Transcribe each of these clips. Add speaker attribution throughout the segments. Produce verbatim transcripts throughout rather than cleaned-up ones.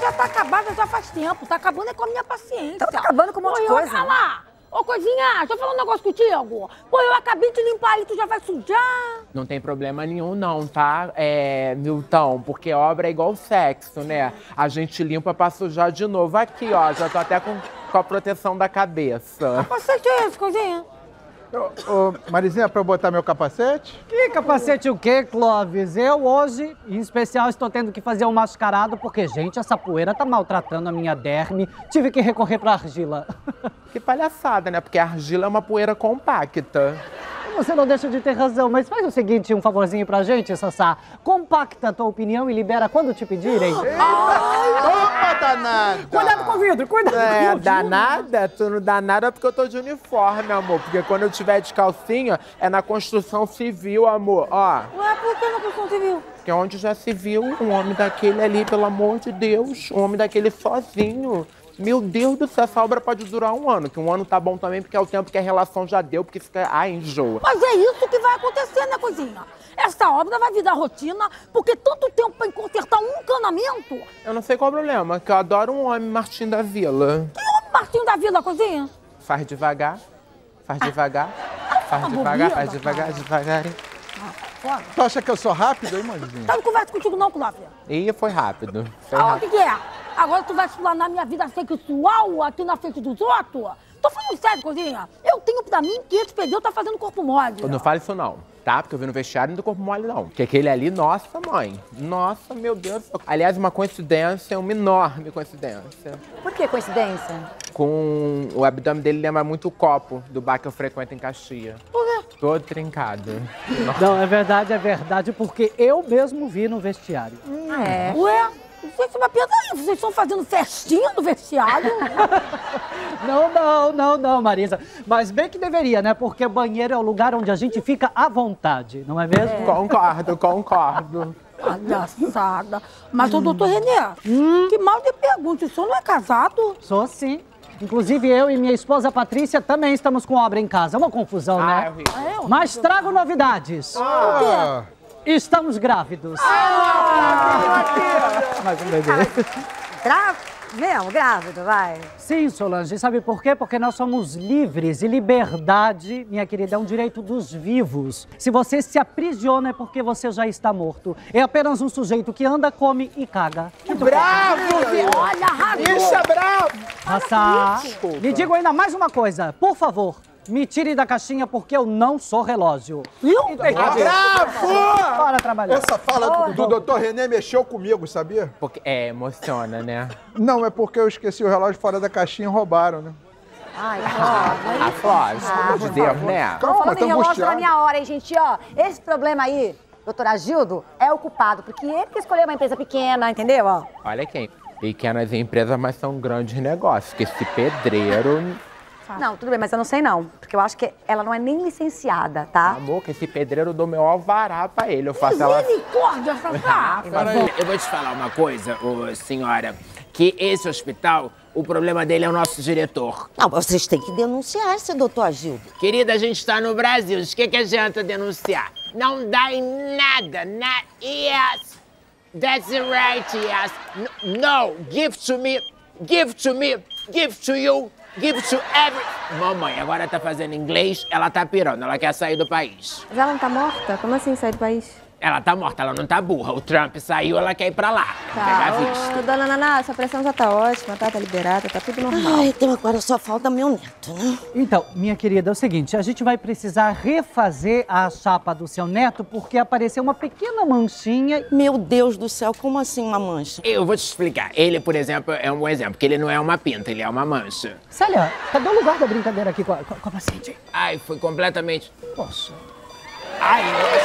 Speaker 1: já tá acabada já faz tempo. Tá acabando é com a minha paciência.
Speaker 2: Tá acabando com um monte de coisa.
Speaker 1: Olha lá. Ô, coisinha, deixa eu falar um negócio contigo. Pô, eu acabei de limpar e tu já vai sujar.
Speaker 3: Não tem problema nenhum não, tá, é, Milton? Porque obra é igual sexo, né? A gente limpa pra sujar de novo. Aqui, ó, já tô até com, com a proteção da cabeça.
Speaker 1: Capacete é esse, coisinha?
Speaker 4: Ô, ô, Marizinha, pra eu botar meu capacete?
Speaker 5: Que capacete o quê, Clóvis? Eu hoje, em especial, estou tendo que fazer um mascarado porque, gente, essa poeira tá maltratando a minha derme. Tive que recorrer pra argila.
Speaker 3: Que palhaçada, né? Porque a argila é uma poeira compacta.
Speaker 5: Você não deixa de ter razão, mas faz o seguinte, um favorzinho pra gente, Sassá. Compacta a tua opinião e libera quando te pedirem.
Speaker 4: Opa, danada!
Speaker 5: Cuidado com o vidro, cuidado
Speaker 3: É,
Speaker 5: com o vidro.
Speaker 3: danada? Tu não dá nada porque eu tô de uniforme, amor. Porque quando eu tiver de calcinha, é na construção civil, amor. Ó,
Speaker 1: Ué, por que na construção civil?
Speaker 3: porque onde já se viu um homem daquele ali, pelo amor de Deus. Um homem daquele sozinho. Meu Deus do céu, essa obra pode durar um ano. Que um ano tá bom também, porque é o tempo que a relação já deu, porque fica... Ai, enjoa.
Speaker 1: Mas é isso que vai acontecer, né, coisinha? Essa obra vai virar rotina, porque tanto tempo pra consertar um encanamento.
Speaker 3: Eu não sei qual é o problema, que eu adoro um homem Martim da Vila.
Speaker 1: Que homem Martinho da Vila, coisinha?
Speaker 3: Faz devagar, faz devagar, faz
Speaker 1: tá
Speaker 3: devagar,
Speaker 1: bobinha,
Speaker 3: faz
Speaker 1: tá,
Speaker 3: devagar,
Speaker 1: cara.
Speaker 3: devagar.
Speaker 1: Fora.
Speaker 4: Tu acha que eu sou rápido, hein, Marizinha?
Speaker 1: Eu não converso contigo não, Clóvis.
Speaker 3: E foi rápido. Foi
Speaker 1: Ah, o
Speaker 3: rápido.
Speaker 1: que que é? Agora tu vai explanar minha vida sexual aqui na frente dos outros? Tô falando sério, coisinha. Eu tenho pra mim que esse perdeu tá fazendo corpo mole.
Speaker 3: Não fale isso não, tá? Porque eu vi no vestiário do corpo mole não. Porque aquele ali, nossa mãe. Nossa, meu Deus do céu. Aliás, uma coincidência, uma enorme coincidência.
Speaker 2: Por que coincidência?
Speaker 3: Com o abdômen dele lembra muito o copo do bar que eu frequento em Caxias.
Speaker 1: Por quê?
Speaker 3: Todo trincado.
Speaker 5: Não, é verdade, é verdade, porque eu mesmo vi no vestiário.
Speaker 2: Ah, é?
Speaker 1: Ué? Gente, mas pensa aí, vocês estão fazendo festinha no vestiário?
Speaker 5: Não, não, não, não, Marisa. Mas bem que deveria, né? Porque banheiro é o lugar onde a gente fica à vontade, não é mesmo?
Speaker 3: Concordo, concordo.
Speaker 1: Palhaçada. Mas, ô, doutor Renê, que mal de pergunta, o senhor não é casado?
Speaker 5: Sou sim. Inclusive, eu e minha esposa Patrícia também estamos com obra em casa. É uma confusão,
Speaker 3: Ah, é
Speaker 5: né?
Speaker 3: horrível.
Speaker 1: Ah, é?
Speaker 5: Mas trago novidades.
Speaker 4: Ah,
Speaker 5: Estamos grávidos. Mais um bebê.
Speaker 2: Gra... Mesmo, grávido, vai.
Speaker 5: Sim, Solange. Sabe por quê? Porque nós somos livres e liberdade, minha querida, é um direito dos vivos. Se você se aprisiona é porque você já está morto. É apenas um sujeito que anda, come e caga.
Speaker 3: Bravo, viu?
Speaker 1: Olha, arrasou.
Speaker 3: Bicha, bravo!
Speaker 5: Raça,
Speaker 3: Desculpa.
Speaker 5: lhe digo ainda mais uma coisa. Por favor, me tire da caixinha porque eu não sou relógio.
Speaker 1: Viu?
Speaker 5: Tem que ver.
Speaker 4: bravo!
Speaker 5: Bora trabalhar.
Speaker 4: Essa fala do, do doutor Renê mexeu comigo, sabia?
Speaker 3: Porque é, emociona, né?
Speaker 4: Não, é porque eu esqueci o relógio fora da caixinha e roubaram, né?
Speaker 2: Ai, ó.
Speaker 3: A Flávia, pelo amor de Deus, né?
Speaker 4: Calma,
Speaker 2: Falando
Speaker 4: tá
Speaker 2: em relógio
Speaker 4: angustiado.
Speaker 2: na minha hora, hein, gente? Ó, esse problema aí, doutor Agildo, é o culpado, porque ele que escolheu uma empresa pequena, entendeu? Ó.
Speaker 3: Olha quem. Pequenas empresas, mas são grandes negócios. Que esse pedreiro...
Speaker 2: Não, tudo bem, mas eu não sei não, porque eu acho que ela não é nem licenciada, tá?
Speaker 3: Amor, que esse pedreiro eu dou meu alvará pra ele. Eu faço ela...
Speaker 1: Misericórdia, Sassá.
Speaker 6: Eu vou te falar uma coisa, ô, senhora, que esse hospital, o problema dele é o nosso diretor.
Speaker 7: Não, vocês têm que denunciar, seu doutor Agildo.
Speaker 6: Querida, a gente tá no Brasil, de que que adianta denunciar? Não dá em nada, na... Yes, that's right, yes. N- No, give to me, give to me, give to you, give to every... Mamãe, agora tá fazendo inglês, ela tá pirando, ela quer sair do país.
Speaker 8: Mas ela não tá morta? Como assim sair do país?
Speaker 6: Ela tá morta, ela não tá burra. O Trump saiu, ela quer ir pra lá, pegar visto.
Speaker 8: Ô, dona Naná, sua pressão já tá ótima, tá? Tá liberada, tá tudo normal.
Speaker 7: Ai, então agora só falta meu neto, né?
Speaker 5: Então, minha querida, é o seguinte, a gente vai precisar refazer a chapa do seu neto porque apareceu uma pequena manchinha.
Speaker 7: Meu Deus do céu, como assim uma mancha?
Speaker 6: Eu vou te explicar. Ele, por exemplo, é um bom exemplo, porque ele não é uma pinta, ele é uma mancha.
Speaker 5: Célia, cadê o lugar da brincadeira aqui com a, com a- com a paciente?
Speaker 6: Ai, foi completamente...
Speaker 5: Poxa.
Speaker 6: Ai,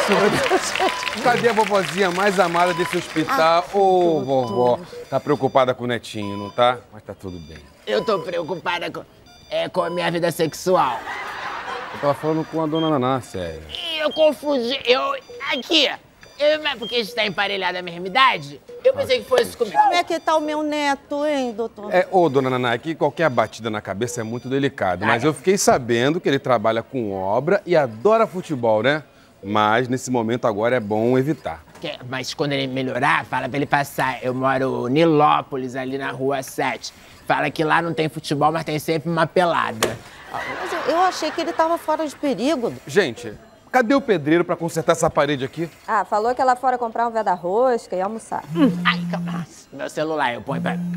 Speaker 6: nossa.
Speaker 9: Cadê a vovozinha mais amada desse hospital? Ô, vovó, tá preocupada com o netinho, não tá? Mas tá tudo bem.
Speaker 6: Eu tô preocupada com, é, com a minha vida sexual.
Speaker 9: Eu tava falando com a dona Naná, sério.
Speaker 6: Ih, eu confundi, eu... Aqui, eu, mas porque a gente tá emparelhada a mesma idade, eu pensei que fosse comigo.
Speaker 7: Como é que tá o meu neto, hein, doutor?
Speaker 9: É, ô, dona Naná, aqui qualquer batida na cabeça é muito delicado, mas eu fiquei sabendo que ele trabalha com obra e adora futebol, né? Mas nesse momento agora é bom evitar.
Speaker 6: Que- mas quando ele melhorar, fala pra ele passar. Eu moro em Nilópolis, ali na rua sete. Fala que lá não tem futebol, mas tem sempre uma pelada.
Speaker 7: Mas eu- eu achei que ele tava fora de perigo.
Speaker 9: Gente, cadê o pedreiro pra consertar essa parede aqui?
Speaker 8: Ah, falou que ia lá fora comprar um guarda-rosca e almoçar.
Speaker 6: Ai, calma. Meu celular, eu ponho pra...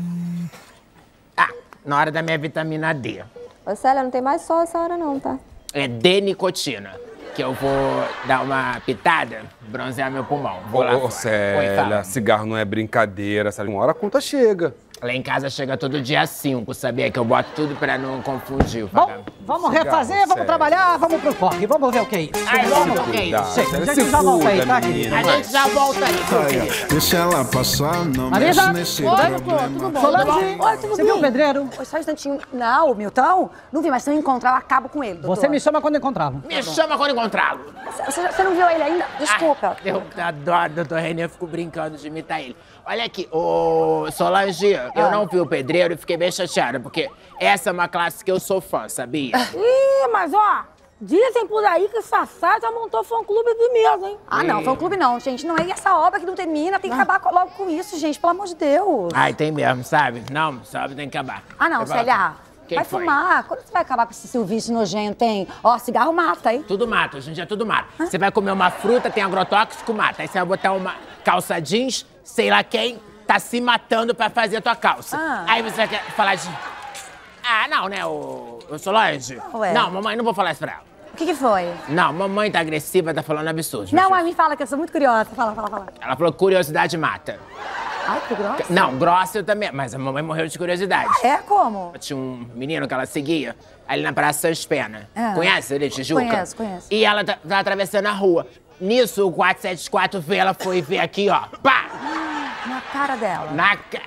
Speaker 6: Ah, na hora da minha vitamina D.
Speaker 8: Ô, Célia, não tem mais sol essa hora não, tá?
Speaker 6: É D-nicotina. Que eu vou dar uma pitada, bronzear meu pulmão. Vou lá
Speaker 9: Ô,
Speaker 6: fora.
Speaker 9: Célia,
Speaker 6: Oi, fala.
Speaker 9: cigarro não é brincadeira, Célia. Uma hora a conta chega.
Speaker 6: Lá em casa chega todo dia cinco, sabia? Que eu boto tudo pra não confundir o
Speaker 5: Bom,
Speaker 6: vagabundo.
Speaker 5: vamos
Speaker 9: Cigarro,
Speaker 5: refazer, vamos
Speaker 9: sério.
Speaker 5: trabalhar, vamos pro corre, vamos ver o que é isso.
Speaker 6: Ai, vamos,
Speaker 5: Vamos.
Speaker 6: o que é isso?
Speaker 5: Chega,
Speaker 9: Célia,
Speaker 5: a
Speaker 9: se
Speaker 5: gente já volta aí,
Speaker 9: cuida,
Speaker 5: tá,
Speaker 9: menina.
Speaker 5: querida?
Speaker 6: A gente já volta aí, querida.
Speaker 10: Deixa ela passar, não
Speaker 5: Marisa?
Speaker 10: mexe nesse
Speaker 1: Oi, doutor,
Speaker 10: problema.
Speaker 1: tudo bom?
Speaker 5: Solange,
Speaker 2: Oi, tudo
Speaker 5: você viu o
Speaker 2: bem?
Speaker 5: pedreiro?
Speaker 2: Oi, só um instantinho. Não, Milton, não vi, mas se eu encontrar, eu acabo com ele, doutor.
Speaker 5: Você me chama quando encontrá-lo.
Speaker 6: Me chama quando encontrá-lo.
Speaker 2: Você, você não viu ele ainda? Desculpa.
Speaker 6: Ah, eu adoro, doutor Renê, eu fico brincando de imitar ele. Olha aqui, ô Solange, eu
Speaker 2: Ah.
Speaker 6: não vi o pedreiro e fiquei bem chateada, porque essa é uma classe que eu sou fã, sabia?
Speaker 1: Ih, mas ó, dizem por aí que Sassá já montou fã-clube do mesmo, hein?
Speaker 2: Ah, não, foi um clube não, gente. Não é essa obra que não termina. Tem que acabar co- logo com isso, gente. Pelo amor de Deus.
Speaker 6: Ai, tem mesmo, sabe? Não, sabe, tem que acabar.
Speaker 2: Ah, não,
Speaker 6: Eu falo-
Speaker 2: Célia.
Speaker 6: Quem
Speaker 2: Vai
Speaker 6: foi?
Speaker 2: fumar. Quando você vai acabar com esse silvício nojento, hein? Ó, cigarro mata, hein?
Speaker 6: Tudo mata, hoje em dia tudo mata. Você vai comer uma fruta, tem agrotóxico, mata. Aí você vai botar uma calça jeans, sei lá quem, tá se matando pra fazer a tua calça.
Speaker 2: Ah.
Speaker 6: Aí você quer falar de... Ah, não, né, ô, ô Solange?
Speaker 2: Ué.
Speaker 6: Não, mamãe, não vou falar isso pra ela.
Speaker 2: O que que foi?
Speaker 6: Não, mamãe tá agressiva, tá falando absurdo.
Speaker 2: Não, mas me fala que eu sou muito curiosa. Fala, fala, fala.
Speaker 6: Ela falou que curiosidade mata.
Speaker 2: Ai, que grossa.
Speaker 6: Não, grossa eu também, mas a mamãe morreu de curiosidade.
Speaker 2: É como?
Speaker 6: Tinha um menino que ela seguia ali na Praça Sans Pena.
Speaker 2: Ah.
Speaker 6: Conhece ele, Tijuca?
Speaker 2: Conheço, conheço.
Speaker 6: E ela tá, tá atravessando a rua. Nisso, o quatro sete quatro vê, ela foi ver aqui, ó. Pá!
Speaker 2: Na cara dela.
Speaker 6: Na ca...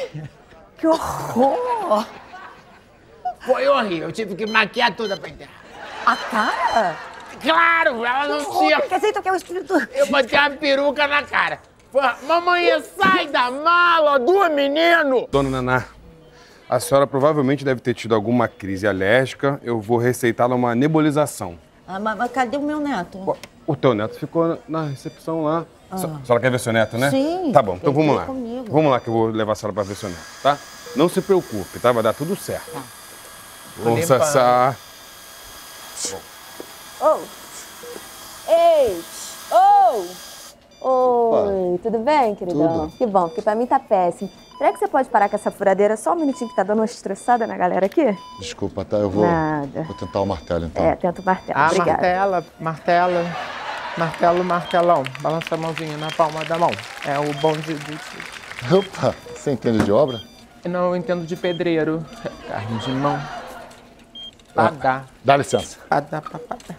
Speaker 2: Que horror!
Speaker 6: Foi horrível, eu tive que maquiar tudo pra enterrar.
Speaker 2: A cara?
Speaker 6: Claro, ela não tinha...
Speaker 2: Quer dizer, então que é o espírito...
Speaker 6: Eu botei uma peruca na cara. Foi, mamãe, sai da mala do menino!
Speaker 9: Dona Naná, a senhora provavelmente deve ter tido alguma crise alérgica. Eu vou receitá-la uma nebulização.
Speaker 7: Ah, mas, mas cadê o meu neto?
Speaker 9: O teu neto ficou na recepção lá. A senhora quer ver seu neto, né?
Speaker 7: Sim.
Speaker 9: Tá bom, então
Speaker 7: Ele
Speaker 9: vamos
Speaker 7: veio
Speaker 9: lá.
Speaker 7: comigo.
Speaker 9: Vamos lá que eu vou levar a senhora pra ver seu neto, tá? Não se preocupe, tá? Vai dar tudo certo. Bom,
Speaker 6: limpando.
Speaker 9: Sassá.
Speaker 8: Oh! Ei! Oh! Oi, tudo bem, queridão?
Speaker 4: Tudo.
Speaker 8: Que bom, porque pra mim tá péssimo. Será que você pode parar com essa furadeira só um minutinho que tá dando uma estressada na galera aqui?
Speaker 4: Desculpa, tá? Eu vou,
Speaker 8: Nada.
Speaker 4: vou tentar o martelo, então.
Speaker 8: É, tenta o martelo.
Speaker 3: Ah,
Speaker 8: Obrigada.
Speaker 3: martela, martela, martelo, martelão. Balança a mãozinha na palma da mão. É o bom de... de-
Speaker 4: Opa, você entende de obra?
Speaker 3: Não, eu entendo de pedreiro. Carne de mão. Padá,
Speaker 4: Dá licença.
Speaker 3: padá, padá.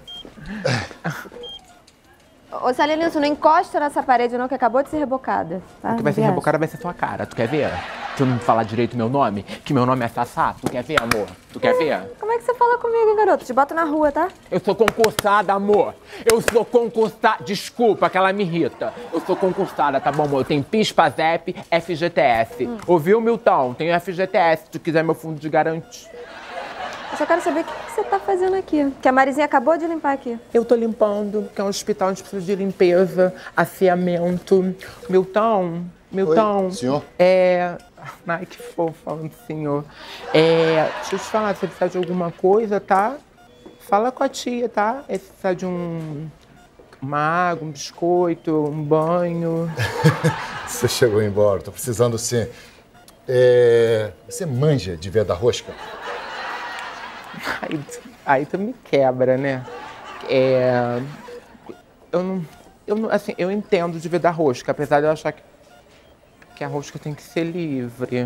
Speaker 8: Ô, Salinilson, não encosta nessa parede não, que acabou de ser rebocada. Tá?
Speaker 3: O que vai ser
Speaker 8: Viaja.
Speaker 3: rebocada vai ser sua cara. Tu quer ver? Tu não falar direito meu nome? Que meu nome é Sassá. Tu quer ver, amor? Tu quer ver?
Speaker 8: Como é que você fala comigo, hein, garoto? Te boto na rua, tá?
Speaker 3: Eu sou concursada, amor. Eu sou concursada. Desculpa, que ela me irrita. Eu sou concursada, tá bom, amor? Eu tenho PIS-PASEP, F G T S.
Speaker 8: Hum.
Speaker 3: Ouviu, Milton? Tenho F G T S, se tu quiser meu fundo de garantia.
Speaker 8: Eu só quero saber o que que você tá fazendo aqui. Que a Marizinha acabou de limpar aqui.
Speaker 3: Eu tô limpando, que é um hospital, a gente precisa de limpeza, afiamento. Milton, Milton.
Speaker 4: Oi, senhor?
Speaker 3: É... Ai, que fofo falando senhor. É... Deixa eu te falar, se você precisar de alguma coisa, tá? Fala com a tia, tá? Se precisar de um... uma água, um biscoito, um banho.
Speaker 4: Você chegou embora, tô precisando sim. É... Você manja de ver da rosca?
Speaker 3: Aí, aí tu me quebra, né? É... Eu não... Eu não... Assim, eu entendo de ver da rosca, apesar de eu achar que... que a rosca tem que ser livre.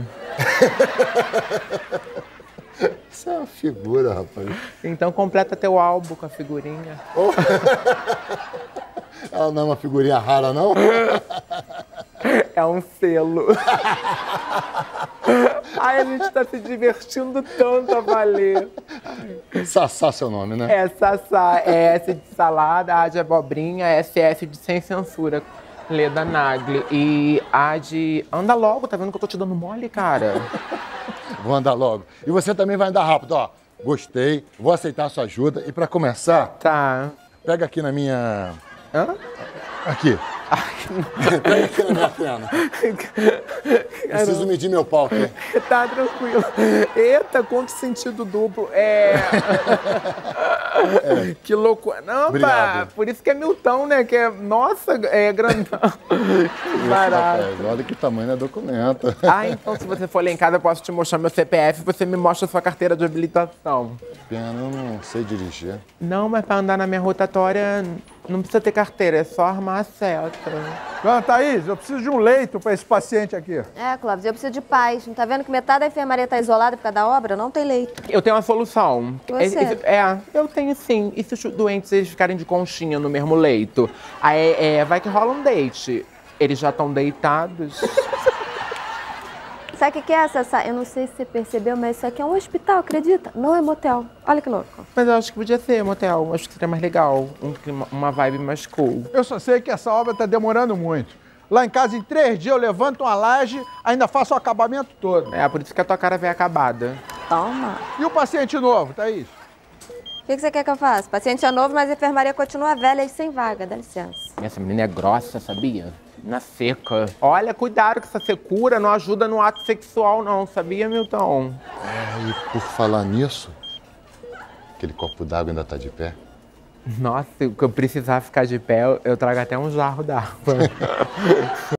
Speaker 4: Isso é uma figura, rapaz.
Speaker 3: Então completa teu álbum com a figurinha.
Speaker 4: Ela não é uma figurinha rara, não?
Speaker 3: É um selo. Ai, a gente tá se divertindo tanto a valer.
Speaker 4: Sassá seu nome, né?
Speaker 3: É Sassá, é S de salada, A de abobrinha, S S de sem censura. Leda Nagli. E A de... Anda logo, tá vendo que eu tô te dando mole, cara?
Speaker 4: Vou andar logo. E você também vai andar rápido, ó. Gostei, vou aceitar a sua ajuda. E pra começar,
Speaker 3: Tá.
Speaker 4: pega aqui na minha...
Speaker 3: Hã?
Speaker 4: Aqui. Vem aqui na minha perna. Preciso medir meu pau aqui.
Speaker 3: Tá tranquilo. Eita, quanto sentido duplo. É... é. Que loucura. Não, pá, por isso que é Milton, né? Que é, nossa, é grandão. Barato.
Speaker 4: Olha que tamanho é documento.
Speaker 3: Ah, então se você for lá em casa, eu posso te mostrar meu C P F, você me mostra a sua carteira de habilitação.
Speaker 4: Pena, eu não sei dirigir.
Speaker 3: Não, mas pra andar na minha rotatória não precisa ter carteira, é só armar a seta.
Speaker 10: Dona Thaís, eu preciso de um leito para esse paciente aqui.
Speaker 8: É, Clóvis, eu preciso de paz. Não tá vendo que metade da enfermaria tá isolada por causa da obra? Não tem leito.
Speaker 3: Eu tenho uma solução.
Speaker 8: Você?
Speaker 3: É, é, eu tenho sim. E se os doentes eles ficarem de conchinha no mesmo leito? Aí é, vai que rola um date. Eles já estão deitados.
Speaker 8: Sabe o que, que é essa, essa? Eu não sei se você percebeu, mas isso aqui é um hospital, acredita? Não é motel. Olha que louco.
Speaker 3: Mas eu acho que podia ser motel. Acho que seria mais legal. Um clima, uma vibe mais cool.
Speaker 10: Eu só sei que essa obra tá demorando muito. Lá em casa, em três dias, eu levanto uma laje, ainda faço o acabamento todo.
Speaker 3: É, por isso que a tua cara veio acabada.
Speaker 8: Toma.
Speaker 10: E o paciente novo, Thaís?
Speaker 8: O que, que você quer que eu faça? O paciente é novo, mas a enfermaria continua velha e sem vaga. Dá licença.
Speaker 3: Essa menina é grossa, sabia? Na seca. Olha, cuidado que essa secura não ajuda no ato sexual não, sabia, Milton?
Speaker 4: É, e por falar nisso, aquele copo d'água ainda tá de pé?
Speaker 3: Nossa, se eu precisar ficar de pé, eu trago até um jarro d'água.